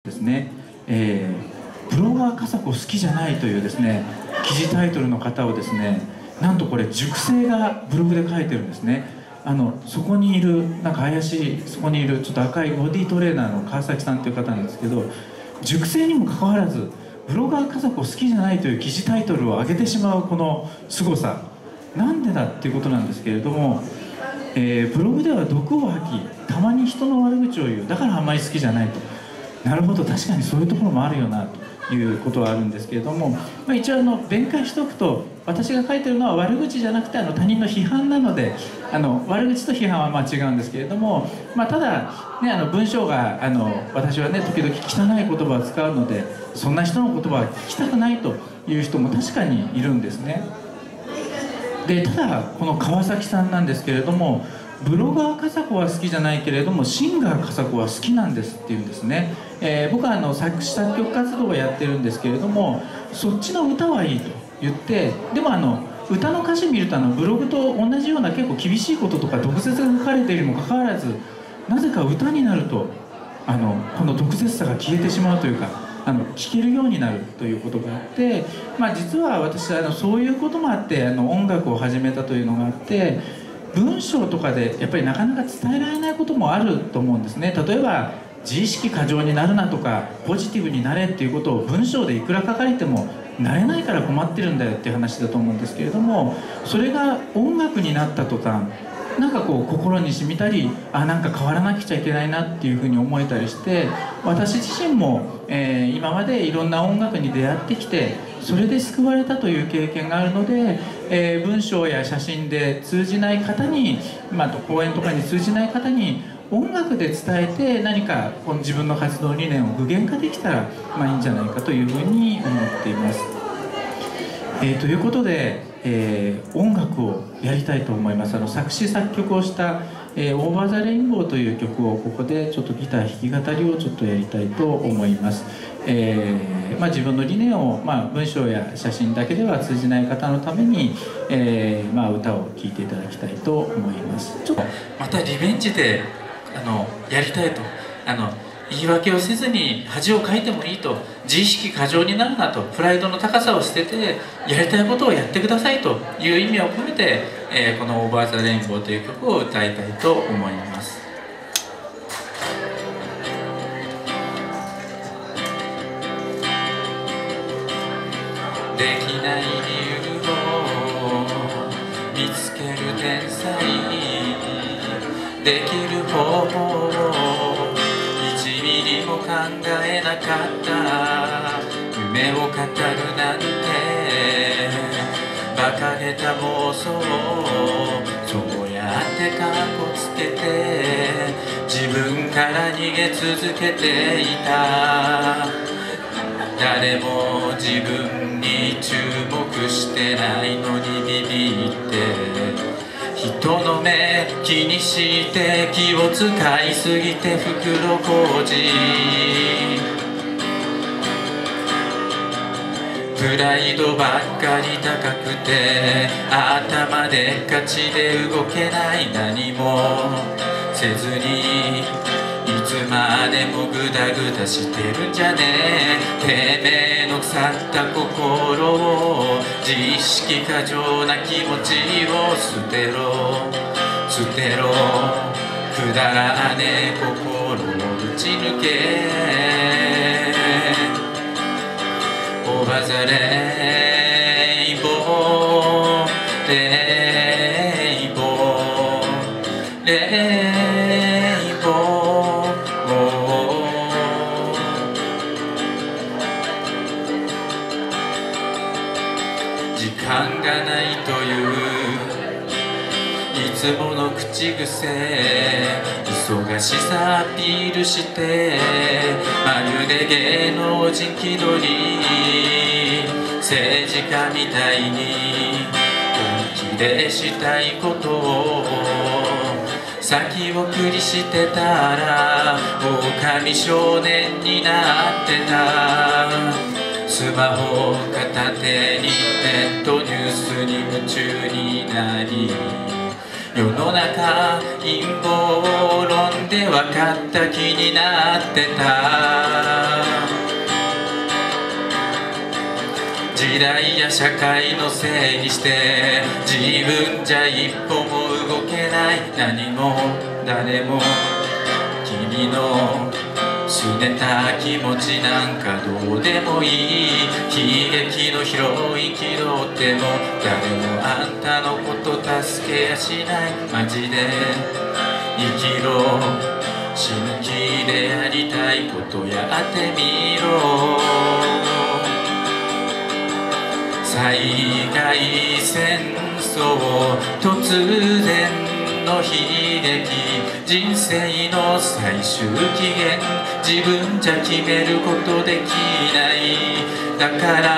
ですね、ブロガー笠子好きじゃないというですね記事タイトルの方をですね、なんとこれ塾生がブログで書いてるんですね。そこにいるなんか怪しい、そこにいるちょっと赤いボディトレーナーの川崎さんという方なんですけど、塾生にもかかわらずブロガー笠子好きじゃないという記事タイトルを上げてしまうこの凄さ、なんでだっていうことなんですけれども、ブログでは毒を吐きたまに人の悪口を言う、だからあんまり好きじゃないと。なるほど、確かにそういうところもあるよなということはあるんですけれども、一応弁解しておくと、私が書いてるのは悪口じゃなくて他人の批判なので、悪口と批判は違うんですけれども、ただ、ね、文章が私はね時々汚い言葉を使うので、そんな人の言葉は聞きたくないという人も確かにいるんですね。でただこの川崎さんなんですけれども、ブロガー笠子は好きじゃないけれどもシンガー笠子は好きなんですっていうんですね。僕は作詞作曲活動をやってるんですけれども、そっちの歌はいいと言って、でも歌の歌詞見るとブログと同じような結構厳しいこととか毒舌が書かれているにもかかわらず、なぜか歌になるとこの毒舌さが消えてしまうというか、聴けるようになるということがあって、実は私そういうこともあって音楽を始めたというのがあって、文章とかでやっぱりなかなか伝えられないこともあると思うんですね。例えば自意識過剰になるなとかポジティブになれっていうことを文章でいくら書かれてもなれないから困ってるんだよっていう話だと思うんですけれども、それが音楽になった途端なんかこう心に染みたり、なんか変わらなくちゃいけないなっていうふうに思えたりして、私自身も、今までいろんな音楽に出会ってきてそれで救われたという経験があるので、文章や写真で通じない方に、講演とかに通じない方に音楽で伝えて何かこの自分の活動理念を具現化できたらいいんじゃないかというふうに思っています。ということで、音楽をやりたいと思います。作詞作曲をした「オーバー・ザ・レインボー」という曲をここでちょっとギター弾き語りをちょっとやりたいと思います。自分の理念を、文章や写真だけでは通じない方のために、歌を聴いていただきたいと思います。ちょっとまたリベンジでやりたいと、言い訳をせずに恥をかいてもいいと、自意識過剰になるなと、プライドの高さを捨ててやりたいことをやってくださいという意味を込めて、この「オーバー・ザ・レインボー」という曲を歌いたいと思います。できない理由を見つける天才、できる方法を1ミリも考えなかった。夢を語るなんて馬鹿げた妄想をそうやってカッコつけて自分から逃げ続けていた。誰も自分に注目してないのにビビって、人の目気にして気を使いすぎて袋小路、プライドばっかり高くて頭でっかちで動けない、何もせずにいつまでもグダグダしてるんじゃねえ。てめえの腐った心を自意識過剰な気持ちを捨てろ捨てろ、くだらねえ心を打ち抜け。オーバーザレインボーレインボーレインボー、時間がないといういつもの口癖、忙しさアピールしてまるで芸能人気取り、政治家みたいに本気でしたいことを先送りしてたら狼少年になってた。スマホ片手にネットニュースに夢中になり、世の中陰謀論で分かった気になってた。 時代や社会のせいにして自分じゃ一歩も動けない。何も誰も君の拗ねた気持ちなんかどうでもいい。悲劇のヒロイン気取っても誰もあんたのこと助けやしない。マジで生きろ、死ぬ気でやりたいことやってみろ。災害戦争突然の悲劇、人生の最終期限、自分じゃ決めることできない。だから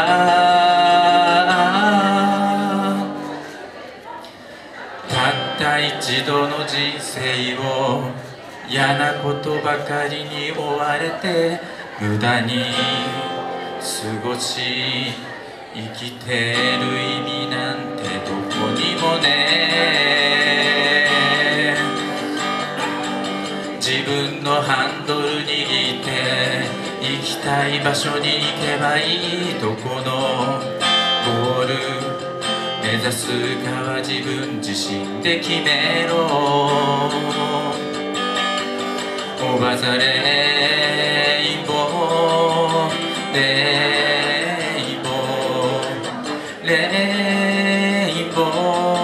たった一度の人生を嫌なことばかりに追われて無駄に過ごし、生きてる意味なんてどこにもね。自分のハンドル握って行きたい場所に行けばいい。どこのゴール目指すかは自分自身で決めろ。オバザレインボーレインボーレインボ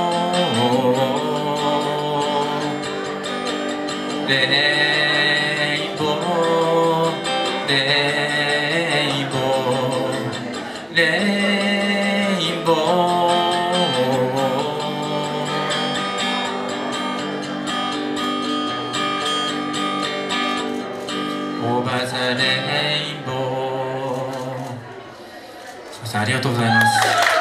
ーレインボーレインボーレインボー。オーバーザレインボー。すみません、ありがとうございます。